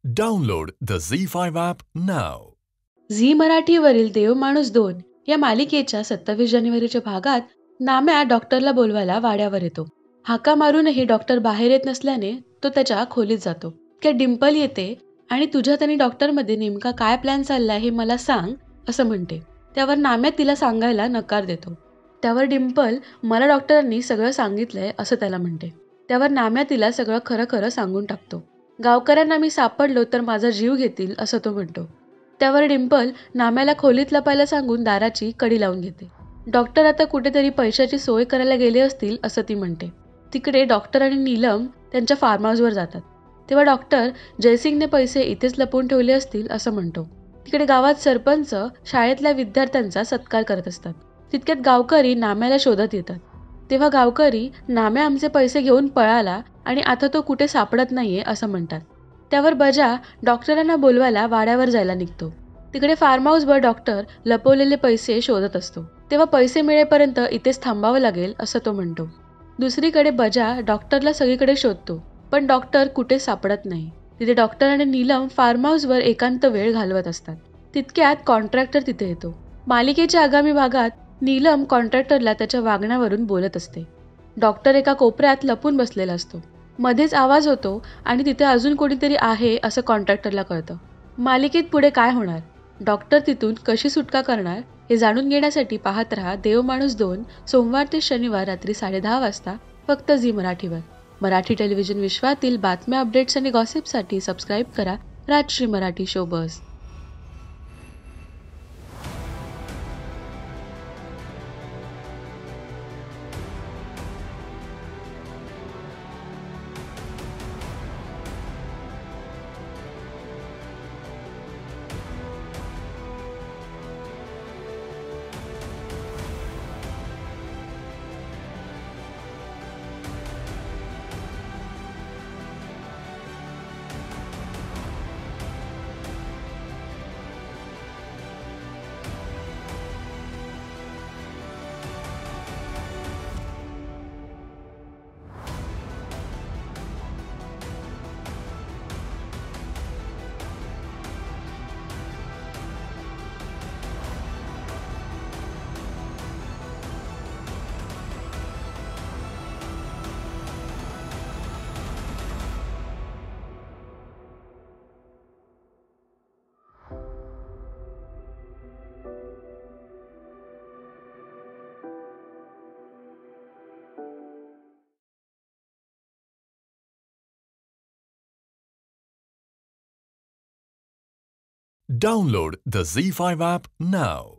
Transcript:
Download the Z5 app now. Zee मराठीवरील देवमाणूस 2 या मालिकेच्या 27 जानेवारीच्या भागात नाम्या डॉक्टरला बोलवायला वाड्यावर येतो. हाका मारूनही डॉक्टर बाहेर येत नसल्याने तो त्याच्या खोलीत जातो. की डिंपल येते आणि तुझ्यात आणि डॉक्टरमध्ये नेमका काय प्लॅन चाललाय हे मला सांग असं म्हणते. त्यावर नाम्या तिला सांगायला नकार देतो. त्यावर डिंपल मला डॉक्टरांनी सगळं सांगितलंय असं त्याला म्हणते. त्यावर नाम्या तिला सगळं खरं खरं सांगून टाकतो. गावकऱ्यांना मी सापडलो तर माझा जीव घेतील असं तो म्हणतो. त्यावर डिंपल नाम्याला खोलीत लपायला सांगून दाराची कडी लावून घेते. डॉक्टर आता कुठेतरी पैशाची सोय करायला गेले असतील असं ती म्हणते. तिकडे डॉक्टर आणि नीलम त्यांच्या फार्म हाऊसवर जातात. तेव्हा डॉक्टर जयसिंगने पैसे इथेच लपवून ठेवले असतील असं म्हणतो. तिकडे गावात सरपंच शाळेतल्या विद्यार्थ्यांचा सत्कार करत असतात. तितक्यात गावकरी नाम्याला शोधत येतात. तेव्हा गावकरी नाम्या आमचे पैसे घेऊन पळाला आणि आता तो कुठे सापडत नाहीये असं म्हणतात. त्यावर बजा डॉक्टरांना बोलवायला वाड्यावर जायला निघतो. तिकडे फार्म हाऊसवर डॉक्टर लपवलेले पैसे शोधत असतो. तेव्हा पैसे मिळेपर्यंत इथेच थांबावं लागेल असं तो म्हणतो. दुसरीकडे बजा डॉक्टरला सगळीकडे शोधतो, पण डॉक्टर कुठे सापडत नाही. तिथे डॉक्टर आणि नीलम फार्म हाऊसवर एकांत वेळ घालवत असतात. तितक्यात कॉन्ट्रॅक्टर तिथे येतो. मालिकेच्या आगामी भागात नीलम कॉन्ट्रॅक्टरला त्याच्या वागण्यावरून बोलत असते. डॉक्टर एका कोपऱ्यात लपून बसलेला असतो. मध्येच आवाज होतो आणि तिथे अजून कोणीतरी आहे असं कॉन्ट्रॅक्टरला कळतं. मालिकेत पुढे काय होणार, डॉक्टर तिथून कशी सुटका करणार हे जाणून घेण्यासाठी पाहत रहा देवमाणूस 2 सोमवार ते शनिवार रात्री 10:30 वाजता फक्त झी मराठीवर. मराठी टेलिव्हिजन विश्वातील बातम्या, अपडेट्स आणि गॉसिपसाठी सबस्क्राईब करा Rajshri Marathi show buzz. Download the Z5 app now.